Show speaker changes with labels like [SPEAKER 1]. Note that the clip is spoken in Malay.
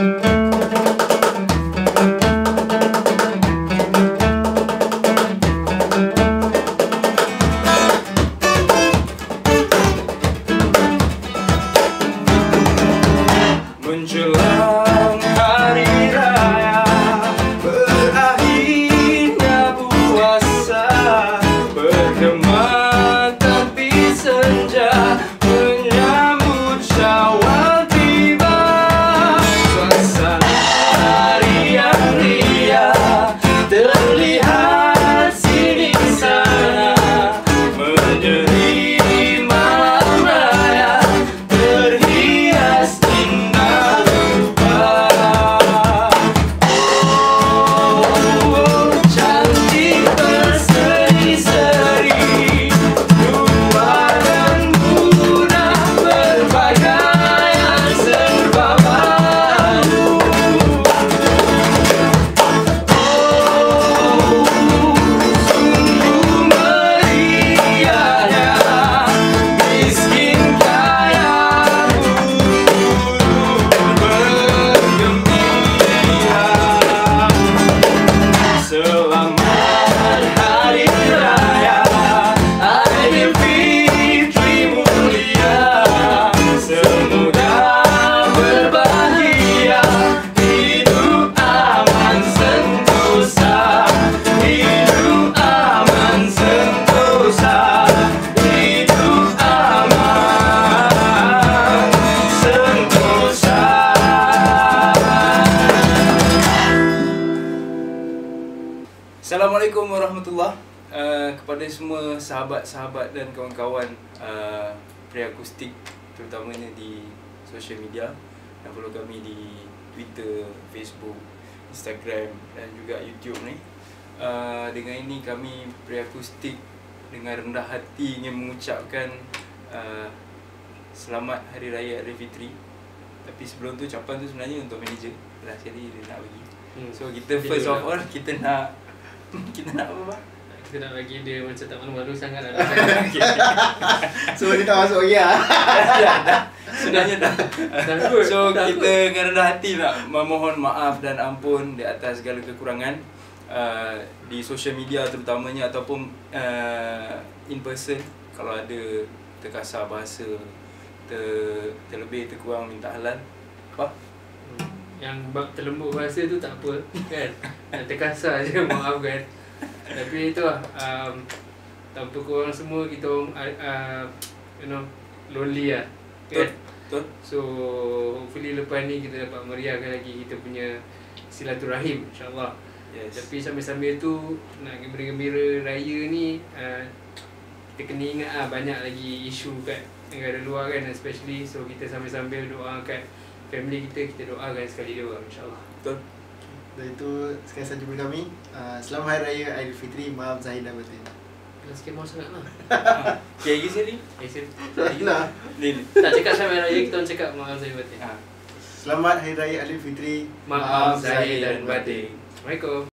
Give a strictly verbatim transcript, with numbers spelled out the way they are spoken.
[SPEAKER 1] Menjelang hari raya, berakhirnya puasa, bergema tepi senja, menyambut Syawal tiba. Suasana riang-riang terlihat sini sana, menyeri malam raya terhias indah. Selamat Hari Raya Aidilfitri mulia, semoga berbahagia, hidup aman sentosa, hidup aman sentosa, hidup aman sentosa. Assalamualaikum warahmatullahi uh, kepada semua sahabat-sahabat dan kawan-kawan uh, Preakustik, terutamanya di social media. Dan follow kami di Twitter, Facebook, Instagram dan juga YouTube ni. Uh, dengan ini kami Preakustik dengan rendah hati ingin mengucapkan uh, Selamat Hari Raya Aidilfitri. Tapi sebelum tu ucapan tu sebenarnya untuk manager. Lah sekali dia nak bagi. Hmm. So kita first of all kita nak kita nak apa, Bang?
[SPEAKER 2] Kita nak bagi dia macam tak malu-malu sangat lah.
[SPEAKER 3] So dia tak masuk lagi lah.
[SPEAKER 1] Sebenarnya dah. So kita dengan rendah hati nak memohon maaf dan ampun di atas segala kekurangan uh, di social media terutamanya ataupun uh, in person. Kalau ada terkasar bahasa, ter, terlebih terkurang minta halal. Apa?
[SPEAKER 2] Yang terlembut bahasa tu tak apa kan. Yang terkasar je maafkan. Tapi itu lah, um, tanpa korang semua kita orang uh, you know, lonely lah kan?
[SPEAKER 1] Betul.
[SPEAKER 2] So hopefully lepas ni kita dapat meriahkan lagi kita punya silaturahim, insyaAllah. Yes. Tapi sambil-sambil tu nak gembira-gembira raya ni, uh, kita kena ingat lah banyak lagi isu kat negara luar kan, especially. So kita sambil-sambil doa kat family kita, kita doakan sekali dua, insyaAllah.
[SPEAKER 1] Betul.
[SPEAKER 3] Dan itu sekian sahaja daripada kami. uh, Selamat Hari Raya Aidilfitri, maaf zahir dan batin.
[SPEAKER 2] Dah sikit mahu sangat lah.
[SPEAKER 1] Okay, lagi sekali.
[SPEAKER 2] Eh, sip.
[SPEAKER 3] Nah.
[SPEAKER 2] Tak cakap selamat raya, kita orang cakap maaf zahir batin.
[SPEAKER 3] Selamat Hari Raya Aidilfitri,
[SPEAKER 2] Maaf zahir dan batin. Assalamualaikum.